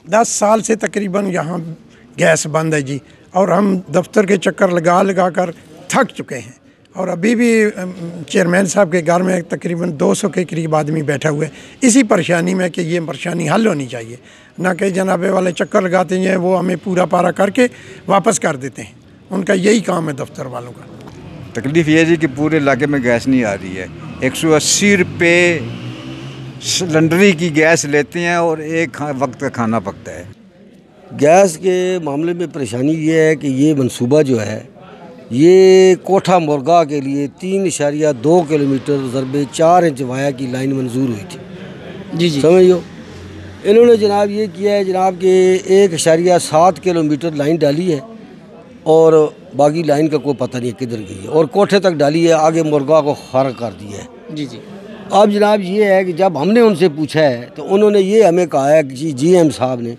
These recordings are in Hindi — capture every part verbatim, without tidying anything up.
दस साल से तकरीबन यहाँ गैस बंद है जी, और हम दफ्तर के चक्कर लगा लगा कर थक चुके हैं। और अभी भी चेयरमैन साहब के घर में तकरीबन दो सौ के करीब आदमी बैठा हुआ है इसी परेशानी में कि ये परेशानी हल होनी चाहिए, ना कि जनाबे वाले चक्कर लगाते हैं वो हमें पूरा पारा करके वापस कर देते हैं। उनका यही काम है दफ्तर वालों का। तकलीफ़ ये है कि पूरे इलाके में गैस नहीं आ रही है। एक सौ अस्सी रुपये सिलेंडरी की गैस लेते हैं और एक वक्त का खाना पकता है। गैस के मामले में परेशानी ये है कि ये मंसूबा जो है ये कोठा मुर्गा के लिए तीन इशारिया दो किलोमीटर ज़रबे चार इंच वाया की लाइन मंजूर हुई थी। जी जी समझो, इन्होंने जनाब ये किया है जनाब कि एक इशारिया सात किलोमीटर लाइन डाली है और बाकी लाइन का कोई पता नहीं किधर गई है, और कोठे तक डाली है, आगे मुर्गा को खारक कर दिया है। जी जी अब जनाब ये है कि जब हमने उनसे पूछा है तो उन्होंने ये हमें कहा है कि जी जी एम साहब ने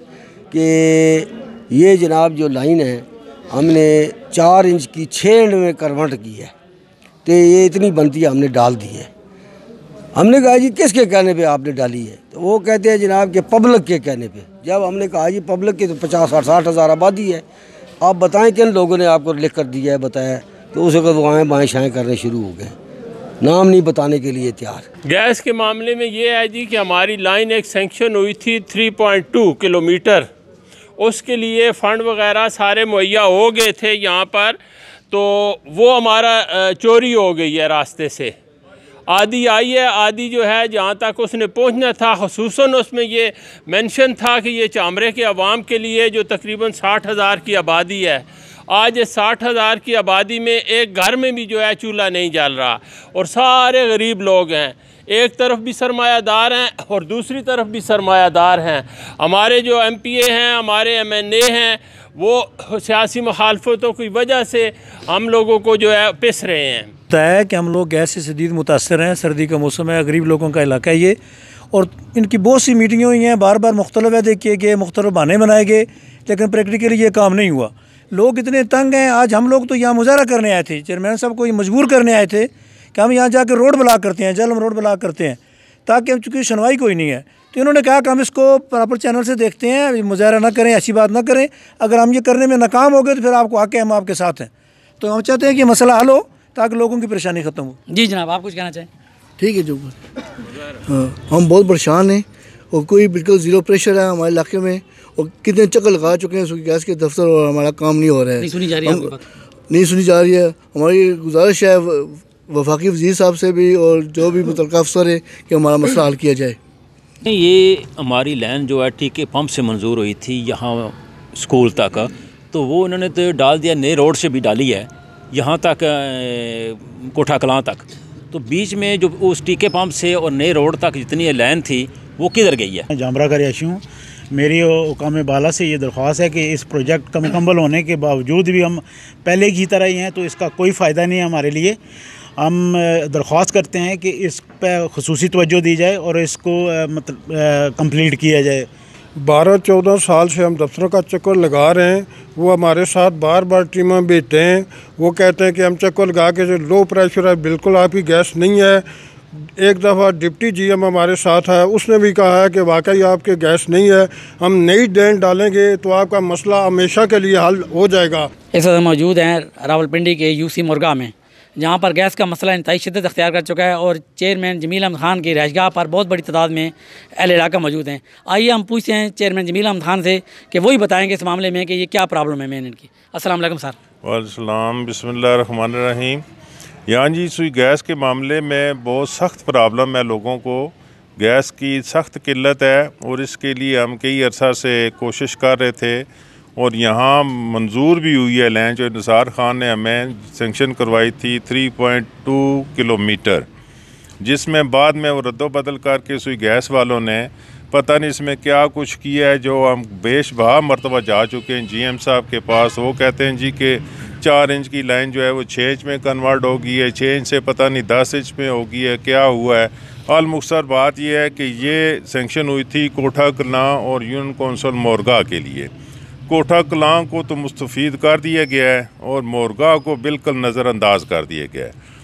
कि ये जनाब जो लाइन है हमने चार इंच की छः इंच में कन्वर्ट की है, तो ये इतनी बनती है हमने डाल दी है। हमने कहा जी किसके कहने पे आपने डाली है, तो वो कहते हैं जनाब कि पब्लिक के कहने पे। जब हमने कहा जी पब्लिक की तो पचास साठ साठ हज़ार आबादी है, आप बताएं किन लोगों ने आपको लिख कर दिया है, बताया, तो उसे वो आएँ बाएँ शाएँ करने शुरू हो गए, नाम नहीं बताने के लिए तैयार। गैस के मामले में ये है जी कि हमारी लाइन एक सेंक्शन हुई थी तीन पॉइंट दो किलोमीटर, उसके लिए फ़ंड वगैरह सारे मुहैया हो गए थे यहाँ पर, तो वो हमारा चोरी हो गई है रास्ते से। आधी आई है, आधी जो है जहाँ तक उसने पहुँचना था, ख़ुसूसन उसमें ये मेंशन था कि ये चामरे के अवाम के लिए जो तकरीबन साठ हज़ार की आबादी है, आज इस साठ हज़ार की आबादी में एक घर में भी जो है चूल्हा नहीं जल रहा, और सारे गरीब लोग हैं। एक तरफ भी सरमायादार हैं और दूसरी तरफ भी सरमायादार हैं। हमारे जो एम पी ए हैं, हमारे एम एन ए हैं, वो सियासी मुखालफतों की वजह से हम लोगों को जो है पिस रहे हैं। है कि हम लोग गैस से शदीद मुतासर हैं, सर्दी का मौसम है, गरीब लोगों का इलाका है ये, और इनकी बहुत सी मीटिंगें हुई हैं, बार बार मुख्तलिफ वादे किए गए, मुख्तलिफ बहाने बनाए गए, लेकिन प्रैक्टिकली ये काम नहीं हुआ। लोग इतने तंग हैं। आज हम लोग तो यहाँ मुजाहरा करने आए थे, चेयरमैन साहब को ये मजबूर करने आए थे कि हम यहाँ जाकर रोड ब्लॉक करते हैं, जलम रोड ब्लॉक करते हैं, ताकि हम चूँकि सुनवाई कोई नहीं है, तो इन्होंने कहा कि हम इसको प्रॉपर चैनल से देखते हैं, मुजाहरा ना करें, ऐसी बात ना करें, अगर हम ये करने में नाकाम हो गए तो फिर आपको आके हम आपके साथ हैं। तो हम चाहते हैं कि मसला हल हो ताकि लोगों की परेशानी ख़त्म हो। जी जनाब, आप कुछ कहना चाहें? ठीक है जो हाँ, हम बहुत परेशान हैं और कोई बिल्कुल ज़ीरो प्रेशर है हमारे इलाके में, और कितने चक्कर लगा चुके हैं सूखी गैस के दफ्तर और हमारा काम नहीं हो रहा है। नहीं सुनी जा रही है आपकी बात? नहीं सुनी जा रही है। हमारी गुजारिश है वफाकी वज़ीर साहब से भी और जो भी मुतल्लिक़ अफसर है कि हमारा मसला हल किया जाए। ये हमारी लाइन जो है टीके पंप से मंजूर हुई थी यहाँ स्कूल तक, तो वो उन्होंने तो डाल दिया, नए रोड से भी डाली है यहाँ तक कोठा कलां तक, तो बीच में जो उस टीके पंप से और नए रोड तक जितनी लाइन थी वो किधर गई है? जामरा का रिहायशी हूँ। मेरी हुकाम बाला से ये दरख्वास्त है कि इस प्रोजेक्ट का मुकम्मल होने के बावजूद भी हम पहले की तरह ही हैं, तो इसका कोई फ़ायदा नहीं है हमारे लिए। हम दरख्वास्त करते हैं कि इस पर खुसूसी तवज्जो दी जाए और इसको मतलब कंप्लीट किया जाए। बारह चौदह साल से हम दफ्तरों का चक्कर लगा रहे हैं, वो हमारे साथ बार बार टीमें बैठते हैं, वो कहते हैं कि हम चक्कर लगा के जो लो प्रेशर है, बिल्कुल आपकी गैस नहीं है। एक दफ़ा डिप्टी जी एम हमारे साथ है, उसने भी कहा है कि वाकई आपके गैस नहीं है, हम नई ड्रेन डालेंगे तो आपका मसला हमेशा के लिए हल हो जाएगा। इस वक्त मौजूद हैं रावलपिंडी के यू सी मुर्गा में, जहाँ पर गैस का मसला इंतहाई शिद्दत अख्तियार कर चुका है और चेयरमैन जमील अहमद खान की रहायशगाह पर बहुत बड़ी तादाद में अहल इलाका मौजूद हैं। आइए हम पूछते हैं चेयरमैन जमील अहमद खान से कि वही बताएंगे इस मामले में कि ये क्या प्रॉब्लम है मेन इनकी। अस्सलाम वालेकुम सर। वालेकुम, बिस्मिल्लाह रहमान रहीम। यहाँ जी सुई गैस के मामले में बहुत सख्त प्रॉब्लम है, लोगों को गैस की सख्त किल्लत है और इसके लिए हम कई अर्सा से कोशिश कर रहे थे और यहाँ मंजूर भी हुई है लाइन जो निसार खान ने हमें सेंक्शन करवाई थी तीन पॉइंट दो किलोमीटर, जिसमें बाद में वो रद्दोबदल करके सुई गैस वालों ने पता नहीं इसमें क्या कुछ किया है, जो हम बेशबहा मरतबा जा चुके हैं जी एम साहब के पास। वो कहते हैं जी कि चार इंच की लाइन जो है वो छः इंच में कन्वर्ट हो गई है, छः इंच से पता नहीं दस इंच में हो गई है, क्या हुआ है। अल मुख्तसर बात यह है कि ये सेंक्शन हुई थी कोठा कलां और यूनियन कौंसिल मोरगा के लिए। कोठा कलां को तो मुस्तफ़ीद कर दिया गया है और मोरगा को बिल्कुल नज़रअंदाज कर दिया गया है।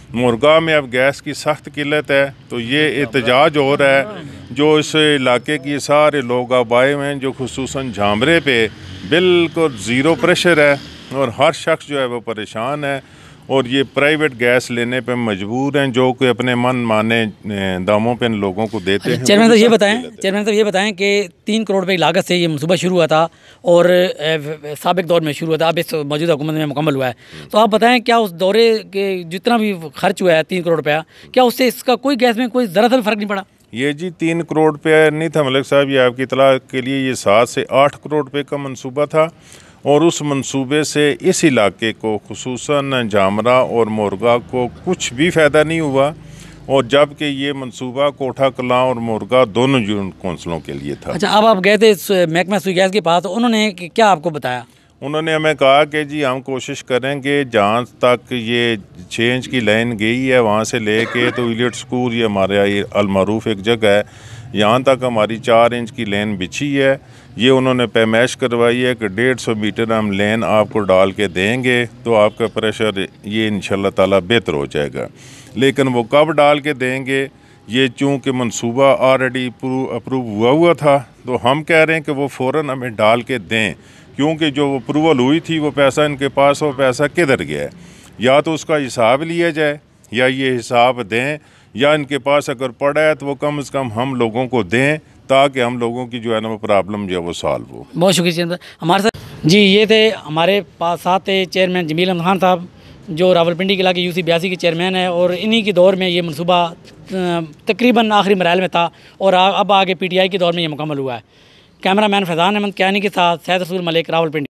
मुर्गा में अब गैस की सख्त किल्लत है, तो ये एहतजाज हो रहा है। जो इस इलाके की सारे लोग अब आए हुए हैं, जो खुसूसन झामरे पे बिल्कुल ज़ीरो प्रेशर है और हर शख्स जो है वो परेशान है और ये प्राइवेट गैस लेने पे मजबूर हैं, जो कि अपने मन माने दामों पे इन लोगों को देते हैं। चेयरमैन साहब ये बताएं चेयरमैन साहब ये बताएं कि तीन करोड़ रुपए की लागत से ये मनसूबा शुरू हुआ था और साबिक दौर में शुरू हुआ था, अब इस मौजूदा हुकूमत में मुकम्मल हुआ है। तो आप बताएं क्या उस दौरे के जितना भी खर्च हुआ है तीन करोड़ रुपया, क्या उससे इसका कोई गैस में कोई ज़रा सा भी फ़र्क नहीं पड़ा? ये जी तीन करोड़ रुपया नहीं था मलिक साहब, ये आपकी इतला के लिए ये सात से आठ करोड़ रुपये का मनसूबा था और उस मंसूबे से इस इलाके को खुसूसन जामरा और मोरगा को कुछ भी फ़ायदा नहीं हुआ, और जबकि ये मंसूबा कोठा कलां और मोरगा दोनों यूनिट कौंसलों के लिए था। अच्छा, अब आप गए थे महकमा सुई गैस के पास, उन्होंने क्या आपको बताया? उन्होंने हमें कहा कि जी हम कोशिश करेंगे जहाँ तक ये छः इंच की लाइन गई है वहाँ से ले के तो इलियट स्कूल, ये हमारे ये अलमारूफ एक जगह है, यहाँ तक हमारी चार इंच की लेन बिछी है। ये उन्होंने पैमाइश करवाई है कि डेढ़ सौ मीटर हम लेन आपको डाल के देंगे तो आपका प्रेशर ये इंशाल्लाह ताला बेहतर हो जाएगा। लेकिन वो कब डाल के देंगे, ये चूँकि मंसूबा ऑलरेडी अप्रूव हुआ हुआ था, तो हम कह रहे हैं कि वो फ़ौरन हमें डाल के दें, क्योंकि जो अप्रूवल हुई थी वो पैसा इनके पास, वो पैसा किधर गया है? या तो उसका हिसाब लिया जाए या ये हिसाब दें, या इनके पास अगर पड़ा है तो वो कम से कम हम लोगों को दें ताकि हम लोगों की जो है ना वो प्रॉब्लम जो है वो सॉल्व हो। बहुत शुक्रिया हमारे साथ। जी ये थे हमारे पास साथ थे चेयरमैन जमील अहमद खान साहब, जो रावलपिंडी के इलाके यूसी बयासी के चेयरमैन है, और इन्हीं के दौर में ये मनसूबा तकरीबन आखिरी मराहल में था और अब आगे पी टी आई के दौर में ये मुकम्मल हुआ है। कैमरा मैन फैज़ान अहमद कैनी के साथ सैयद रसूल मलिक, रावलपिंडी।